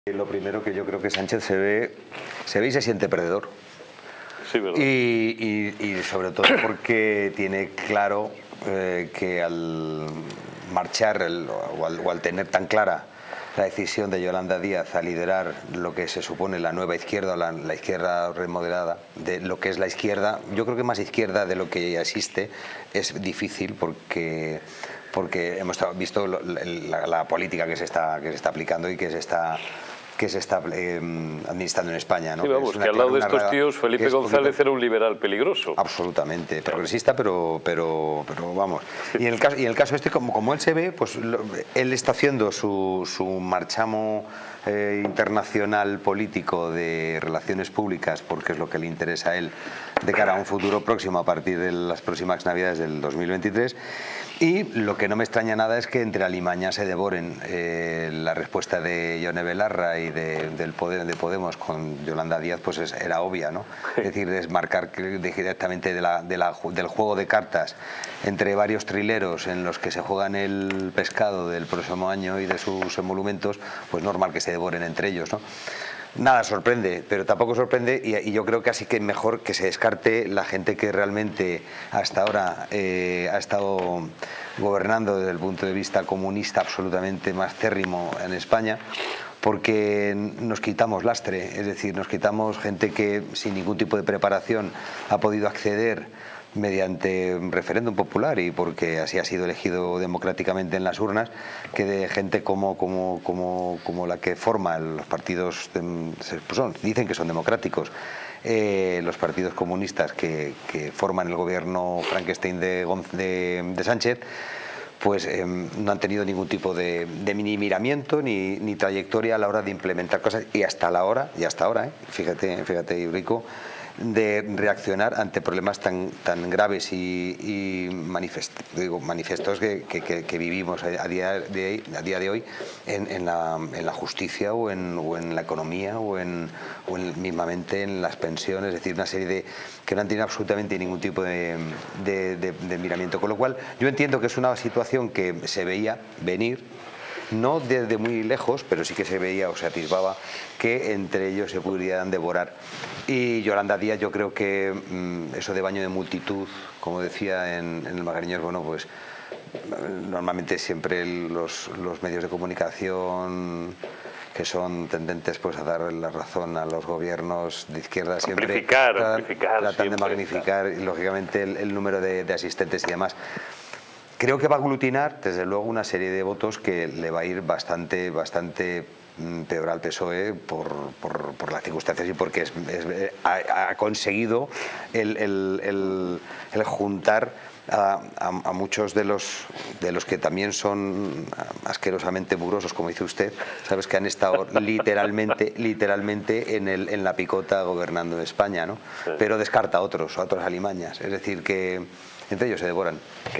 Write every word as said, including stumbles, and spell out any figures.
Lo primero, que yo creo que Sánchez se ve, se ve y se siente perdedor. Sí, ¿verdad? Y, y, y sobre todo porque tiene claro eh, que al marchar el, o, al, o al tener tan clara la decisión de Yolanda Díaz a liderar lo que se supone la nueva izquierda, o la, la izquierda remodelada, de lo que es la izquierda, yo creo que más izquierda de lo que ya existe, es difícil porque, porque hemos visto la, la política que se, está, que se está aplicando y que se está... que se está eh, administrando en España, ¿no? Sí, vamos, que, que al lado de estos tíos Felipe González era un liberal peligroso. Absolutamente, progresista, pero, pero, pero vamos. Y en el caso, y en el caso este, como, como él se ve, pues lo, él está haciendo su, su marchamo eh, internacional político de relaciones públicas, porque es lo que le interesa a él de cara a un futuro próximo a partir de las próximas navidades del dos mil veintitrés. Y lo que no me extraña nada es que entre alimañas se devoren eh, la respuesta de Ione Belarra y de, del poder de Podemos con Yolanda Díaz, pues es, era obvia, ¿no? Es decir, desmarcar directamente de la, de la, del juego de cartas entre varios trileros en los que se juegan el pescado del próximo año y de sus emolumentos, pues normal que se devoren entre ellos, ¿no? Nada sorprende, pero tampoco sorprende, y, y yo creo que así que mejor que se descarte la gente que realmente hasta ahora eh, ha estado gobernando desde el punto de vista comunista absolutamente más térrimo en España, porque nos quitamos lastre, es decir, nos quitamos gente que sin ningún tipo de preparación ha podido acceder mediante un referéndum popular y porque así ha sido elegido democráticamente en las urnas, que de gente como, como, como, como la que forma los partidos, de, pues son, dicen que son democráticos, eh, los partidos comunistas que, que forman el gobierno Frankenstein de, de, de Sánchez, pues eh, no han tenido ningún tipo de, de ni miramiento ni, ni trayectoria a la hora de implementar cosas, y hasta la hora, y hasta ahora, ¿eh? fíjate, fíjate, Eurico, de reaccionar ante problemas tan, tan graves y, y manifest, digo, manifestos que, que, que vivimos a día de, a día de hoy en, en, la, en la justicia o en, o en la economía o, en, o en, mismamente en las pensiones, es decir, una serie de que no han tenido absolutamente ningún tipo de, de, de, de miramiento, con lo cual yo entiendo que es una situación que se veía venir, no desde muy lejos, pero sí que se veía o se atisbaba que entre ellos se pudieran devorar. Y Yolanda Díaz, yo creo que mmm, eso de baño de multitud, como decía en, en el Magariños, bueno, pues normalmente siempre los, los medios de comunicación que son tendentes pues a dar la razón a los gobiernos de izquierda siempre amplificar, tratan, amplificar, tratan de magnificar y, lógicamente el, el número de, de asistentes y demás. Creo que va a aglutinar, desde luego, una serie de votos que le va a ir bastante, bastante peor al P S O E por, por, por las circunstancias y porque es, es, ha, ha conseguido el, el, el, el juntar a, a, a muchos de los, de los que también son asquerosamente mugrosos, como dice usted, sabes, que han estado literalmente, literalmente en, el, en la picota gobernando en España, ¿no? Pero descarta a otros, a otras alimañas, es decir, que entre ellos se devoran.